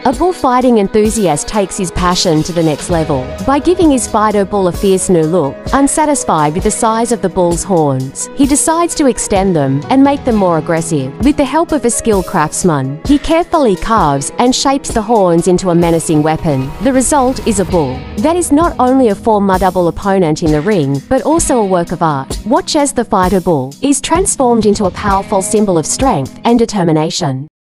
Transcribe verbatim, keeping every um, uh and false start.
A bullfighting enthusiast takes his passion to the next level by giving his fighter bull a fierce new look. Unsatisfied with the size of the bull's horns, he decides to extend them and make them more aggressive. With the help of a skilled craftsman, he carefully carves and shapes the horns into a menacing weapon. The result is a bull that is not only a formidable opponent in the ring, but also a work of art. Watch as the fighter bull is transformed into a powerful symbol of strength and determination.